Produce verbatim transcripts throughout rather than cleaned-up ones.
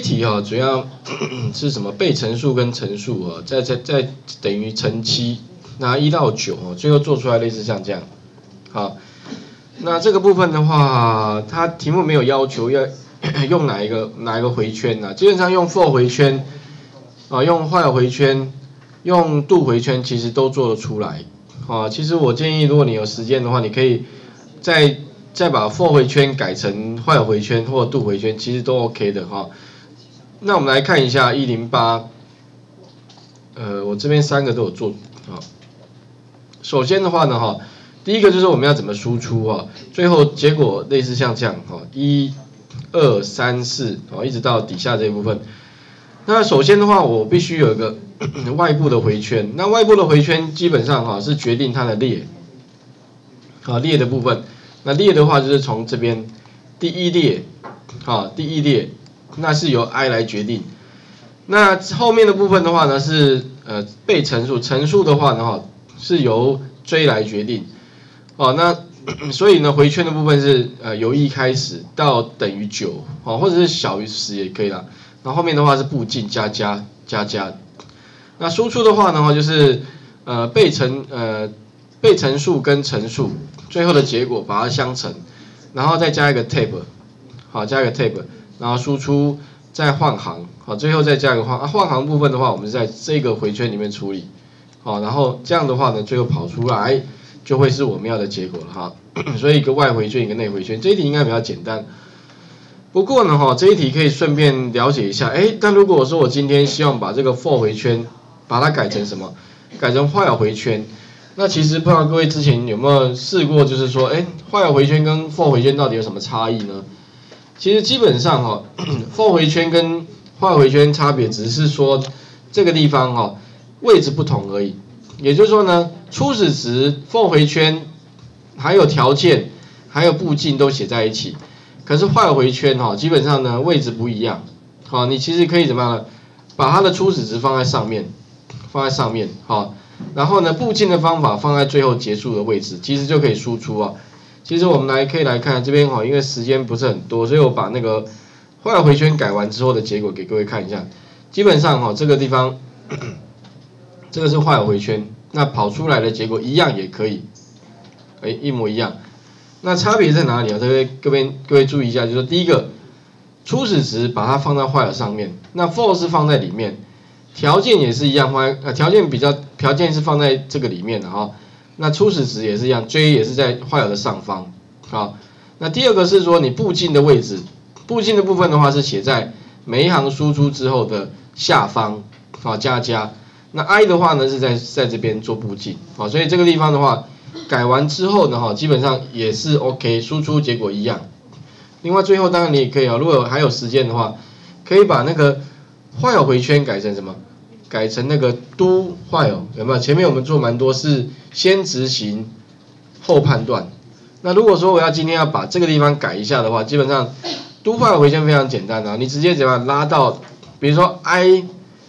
题哈、哦，主要是什么被乘数跟乘数啊，再再再等于乘七，拿一到九哦，最后做出来类似像这样。好，那这个部分的话，它题目没有要求要用哪一个哪一个回圈呢、啊？基本上用 for 回圈啊，用 while 回圈，用 do 回圈，其实都做得出来。啊，其实我建议，如果你有时间的话，你可以再再把 for 回圈改成 while 回圈或 do 回圈，其实都 OK 的哈。那我们来看一下一零八，呃，我这边三个都有做啊。首先的话呢，哈，第一个就是我们要怎么输出哈，最后结果类似像这样哈，一、二、三、四，哦，一直到底下这一部分。那首先的话，我必须有一个外部的回圈。那外部的回圈基本上哈是决定它的列，好列的部分。那列的话就是从这边第一列，好第一列，那是由 i 来决定。那后面的部分的话呢是呃被乘数，乘数的话呢哈是由 j 来决定。哦，那所以呢回圈的部分是呃由一开始到等于九，哦或者是小于十也可以啦。然后后面的话是步进加加加加。那输出的话呢就是呃被乘呃被乘数跟乘数，最后的结果把它相乘，然后再加一个 tab， 好加一个 tab， 然后输出再换行，好最后再加一个换啊换行部分的话，我们是在这个回圈里面处理，好然后这样的话呢，最后跑出来就会是我们要的结果了哈。所以一个外回圈一个内回圈，这一题应该比较简单。不过呢，哈，这一题可以顺便了解一下，哎，但如果说我今天希望把这个 for 回圈，把它改成什么？改成 while 回圈，那其实不知道各位之前有没有试过，就是说，哎 ，while 回圈跟 for 回圈到底有什么差异呢？其实基本上哈 ，for 回圈跟 while 回圈差别只是说这个地方哈位置不同而已。也就是说呢，初始值 for 回圈还有条件还有步进都写在一起。可是while回圈哈，基本上呢位置不一样，好，你其实可以怎么样呢？把它的初始值放在上面，放在上面，好，然后呢步进的方法放在最后结束的位置，其实就可以输出啊。其实我们来可以来看这边哈，因为时间不是很多，所以我把那个while回圈改完之后的结果给各位看一下。基本上哈，这个地方，这个是while回圈，那跑出来的结果一样也可以，哎，一模一样。那差别在哪里啊？这边各位各位注意一下，就是说第一个初始值把它放在while上面，那 for 是放在里面，条件也是一样放在呃条件比较条件是放在这个里面的哈。那初始值也是一样 ，j 也是在while的上方。好，那第二个是说你步进的位置，步进的部分的话是写在每一行输出之后的下方，好加加。那 i 的话呢是在在这边做步进，好，所以这个地方的话。改完之后呢，哈，基本上也是 OK， 输出结果一样。另外最后当然你也可以啊，如果还有时间的话，可以把那个 while 回圈改成什么？改成那个 do while， 有没有？前面我们做蛮多是先执行后判断。那如果说我要今天要把这个地方改一下的话，基本上 do while 回圈非常简单啊，你直接怎么样拉到，比如说 i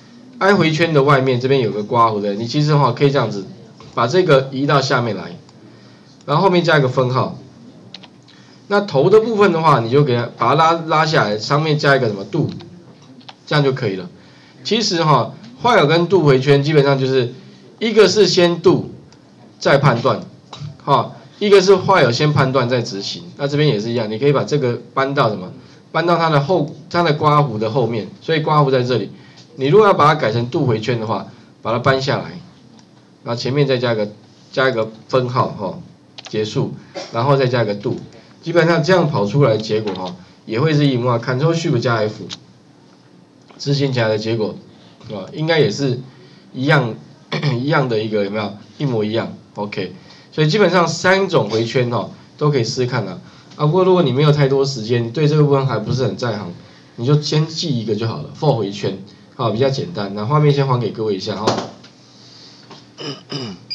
i 回圈的外面这边有个刮胡的，你其实的话可以这样子。把这个移到下面来，然后后面加一个分号。那头的部分的话，你就给它把它拉拉下来，上面加一个什么 do， 这样就可以了。其实哈 ，while 跟 do 回圈基本上就是一个是先 do 再判断，哈，一个是while先判断再执行。那这边也是一样，你可以把这个搬到什么？搬到它的后，它的刮胡的后面，所以刮胡在这里。你如果要把它改成 do 回圈的话，把它搬下来。然后前面再加个加一个分号哈，结束，然后再加个 do， 基本上这样跑出来的结果哈，也会是一模一样 ，Ctrl Shift 加 F， 执行起来的结果啊，应该也是一样一样的一个有没有一模一样 ？OK， 所以基本上三种回圈哈都可以试试看的啊。不过如果你没有太多时间，对这个部分还不是很在行，你就先记一个就好了 ，for 回圈，好比较简单。那画面先还给各位一下哈。